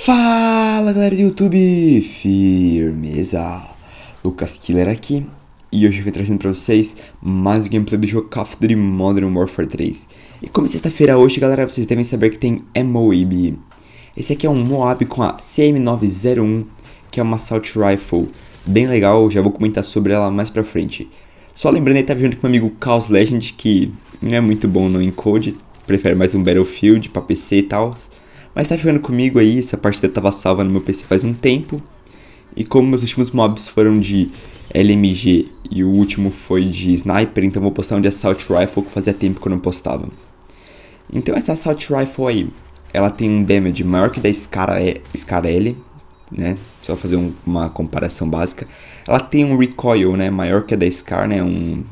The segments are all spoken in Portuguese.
Fala galera do YouTube, firmeza? Lucas Killer aqui e hoje eu vim trazendo pra vocês mais um gameplay do jogo Call of Duty Modern Warfare 3. E como sexta-feira hoje, galera, vocês devem saber que tem MOAB. Esse aqui é um Moab com a CM901, que é uma Assault Rifle bem legal, já vou comentar sobre ela mais pra frente. Só lembrando, ele tava junto com meu amigo Chaos Legend, que não é muito bom no encode, prefere mais um Battlefield pra PC e tal. Mas tá jogando comigo aí, essa partida tava salva no meu PC faz um tempo. E como meus últimos mobs foram de LMG e o último foi de Sniper, então vou postar um de Assault Rifle que fazia tempo que eu não postava. Então essa Assault Rifle aí, ela tem um damage maior que da Scar L, né? Só fazer uma comparação básica. Ela tem um recoil, né? Maior que a da Scar, né?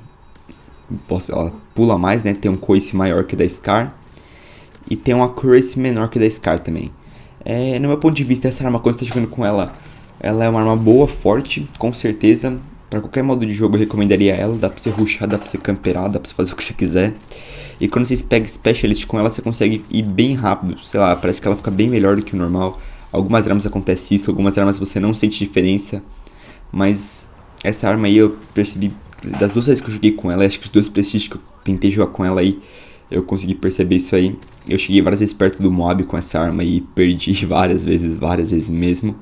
Ela pula mais, né? Tem um coice maior que a da Scar. E tem uma accuracy menor que da Scar também. No meu ponto de vista, essa arma, quando você tá jogando com ela, ela é uma arma boa, forte, com certeza. Pra qualquer modo de jogo eu recomendaria ela. Dá pra você rushar, dá pra você camperar, dá pra você fazer o que você quiser. E quando você pega Specialist com ela, você consegue ir bem rápido. Sei lá, parece que ela fica bem melhor do que o normal. Algumas armas acontece isso, algumas armas você não sente diferença. Mas essa arma aí eu percebi, das duas vezes que eu joguei com ela, acho que os dois prestígios que eu tentei jogar com ela aí, eu consegui perceber isso aí. Eu cheguei várias vezes perto do mob com essa arma e perdi várias vezes mesmo.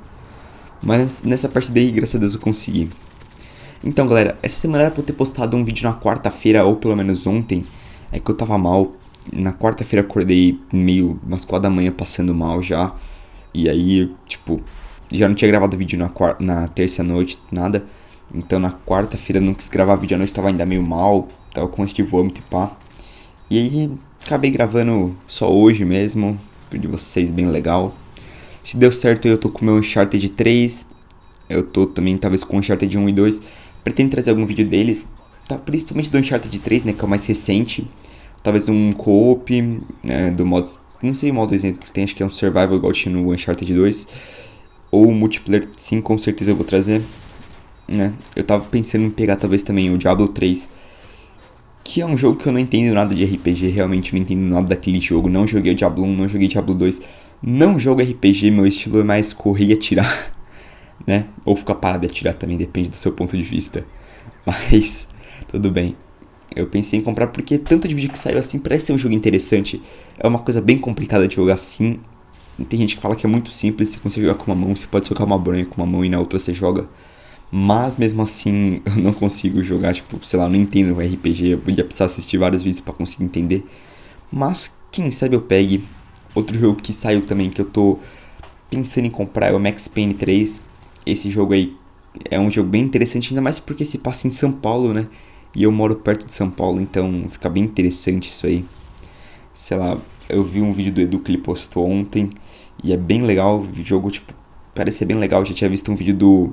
Mas nessa partida aí, graças a Deus, eu consegui. Então galera, essa semana era pra eu ter postado um vídeo na quarta-feira, ou pelo menos ontem. É que eu tava mal. Na quarta-feira acordei meio umas 4 da manhã passando mal já. E aí, tipo, já não tinha gravado vídeo na terça noite, nada. Então na quarta-feira eu não quis gravar vídeo à noite, tava ainda meio mal. Tava com este vômito e pá. E aí, acabei gravando só hoje mesmo, de vocês, bem legal. Se deu certo, eu tô com o meu Uncharted 3, eu tô também talvez com o Uncharted 1 e 2. Pretendo trazer algum vídeo deles, tá? Principalmente do Uncharted 3, né, que é o mais recente. Talvez um co-op, né, do modo, não sei o modo exemplo que tem, acho que é um survival igual tinha no Uncharted 2. Ou multiplayer, sim, com certeza eu vou trazer, né. Eu tava pensando em pegar talvez também o Diablo 3. Que é um jogo que eu não entendo nada de RPG, realmente não entendo nada daquele jogo. Não joguei o Diablo 1, não joguei Diablo 2. Não jogo RPG, meu estilo é mais correr e atirar, né? Ou ficar parado e atirar também, depende do seu ponto de vista. Mas, tudo bem. Eu pensei em comprar porque tanto de vídeo que saiu assim parece ser um jogo interessante. É uma coisa bem complicada de jogar assim. Tem gente que fala que é muito simples, você consegue jogar com uma mão, você pode socar uma bronha com uma mão e na outra você joga. Mas mesmo assim eu não consigo jogar, tipo, sei lá, não entendo o RPG, eu ia precisar assistir vários vídeos pra conseguir entender. Mas quem sabe eu pegue. Outro jogo que saiu também que eu tô pensando em comprar é o Max Payne 3. Esse jogo aí é um jogo bem interessante, ainda mais porque se passa em São Paulo, né? E eu moro perto de São Paulo, então fica bem interessante isso aí. Sei lá, eu vi um vídeo do Edu que ele postou ontem e é bem legal, o jogo, tipo, parece ser bem legal. Eu já tinha visto um vídeo do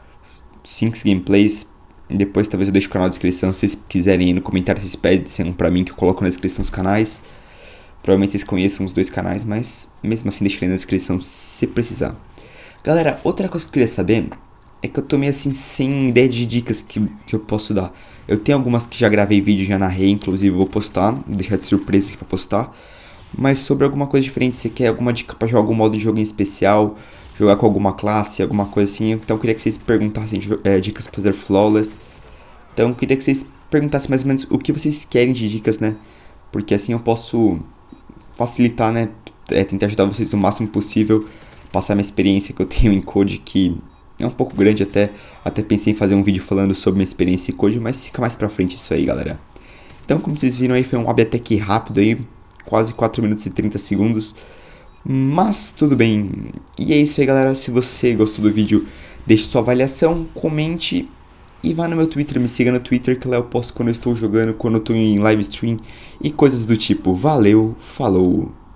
5 gameplays. Depois talvez eu deixe o canal na descrição. Se vocês quiserem aí no comentário, vocês pedem pra mim que eu coloco na descrição os canais. Provavelmente vocês conheçam os dois canais, mas mesmo assim deixa aí na descrição se precisar. Galera, outra coisa que eu queria saber é que eu tô meio assim sem ideia de dicas que eu posso dar. Eu tenho algumas que já gravei vídeo, já narrei, inclusive vou postar, vou deixar de surpresa aqui pra postar. Mas sobre alguma coisa diferente, você quer alguma dica pra jogar algum modo de jogo em especial, jogar com alguma classe, alguma coisa assim, então eu queria que vocês perguntassem dicas pra fazer flawless. Então eu queria que vocês perguntassem mais ou menos o que vocês querem de dicas, né? Porque assim eu posso facilitar, né? Tentar ajudar vocês o máximo possível, passar minha experiência que eu tenho em code, que é um pouco grande até. Até pensei em fazer um vídeo falando sobre minha experiência em code, mas fica mais pra frente isso aí, galera. Então, como vocês viram aí, foi um hobby até que rápido aí, quase 4 minutos e 30 segundos. Mas tudo bem. E é isso aí, galera. Se você gostou do vídeo, deixe sua avaliação, comente e vá no meu Twitter, me siga no Twitter, que lá eu posto quando eu estou jogando, quando eu estou em live stream e coisas do tipo. Valeu, falou!